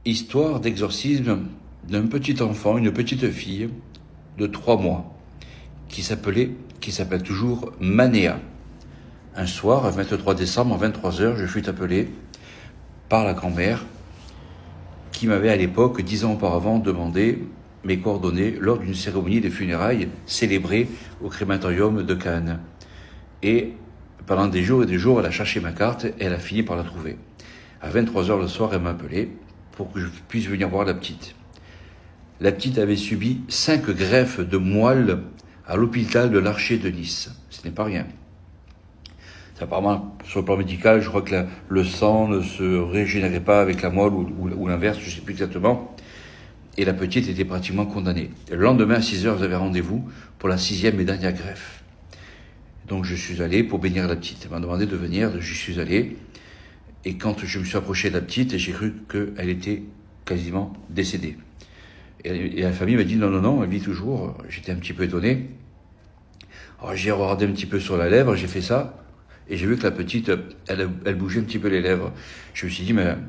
Histoire d'exorcisme d'un petit enfant, une petite fille de 3 mois, qui s'appelle toujours Manéa. Un soir, le 23 décembre, à 23h, je fus appelé par la grand-mère qui m'avait à l'époque, 10 ans auparavant, demandé mes coordonnées lors d'une cérémonie de funérailles célébrée au crématorium de Cannes. Et pendant des jours et des jours, elle a cherché ma carte et elle a fini par la trouver. À 23h le soir, elle m'a appelé pour que je puisse venir voir la petite. La petite avait subi 5 greffes de moelle à l'hôpital de l'Archer de Nice. Ce n'est pas rien. Apparemment, sur le plan médical, je crois que le sang ne se régénérait pas avec la moelle ou l'inverse, je ne sais plus exactement. Et la petite était pratiquement condamnée. Le lendemain, à 6h, j'avais rendez-vous pour la 6e et dernière greffe. Donc je suis allé pour bénir la petite. Elle m'a demandé de venir, je suis allé. Et quand je me suis approché de la petite, j'ai cru qu'elle était quasiment décédée. Et la famille m'a dit non, elle vit toujours. J'étais un petit peu étonné. Alors j'ai regardé un petit peu sur la lèvre, j'ai fait ça. Et j'ai vu que la petite, elle bougeait un petit peu les lèvres. Je me suis dit, mais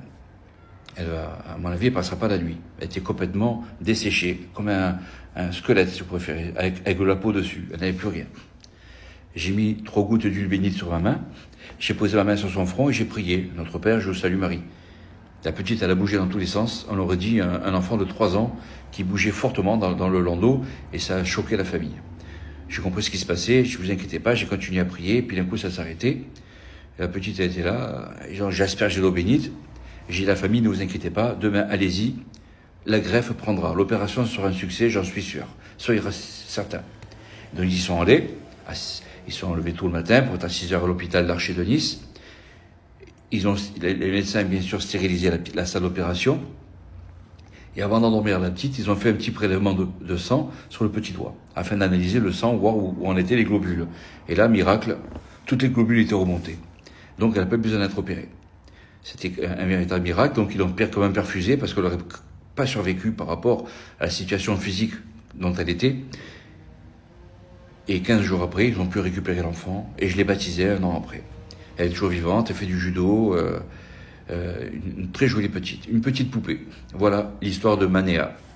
à mon avis, elle ne passera pas la nuit. Elle était complètement desséchée, comme un squelette, si vous préférez, avec de la peau dessus. Elle n'avait plus rien. J'ai mis 3 gouttes d'huile bénite sur ma main. J'ai posé ma main sur son front et j'ai prié. Notre Père, je vous salue Marie. La petite, elle a bougé dans tous les sens. On aurait dit un enfant de 3 ans qui bougeait fortement dans le landau et ça a choqué la famille. J'ai compris ce qui se passait, je ne vous inquiétez pas, j'ai continué à prier, puis d'un coup ça s'est arrêté. La petite elle était là, j'ai aspergé l'eau bénite, j'ai dit à la famille, ne vous inquiétez pas, demain allez-y, la greffe prendra, l'opération sera un succès, j'en suis sûr, soyez certains. Donc ils y sont allés, ils sont levés tôt le matin pour être à 6h à l'hôpital d'Archer de Nice. Les médecins bien sûr stérilisé la salle d'opération. Et avant d'endormir la petite, ils ont fait un petit prélèvement de sang sur le petit doigt, afin d'analyser le sang, voir où en étaient les globules. Et là, miracle, toutes les globules étaient remontées. Donc elle n'a pas besoin d'être opérée. C'était un véritable miracle, donc ils l'ont quand même perfusée, parce qu'elle n'aurait pas survécu par rapport à la situation physique dont elle était. Et 15 jours après, ils ont pu récupérer l'enfant, et je l'ai baptisée 1 an après. Elle est toujours vivante, elle fait du judo, une très jolie petite, une petite poupée. Voilà l'histoire de Manéa.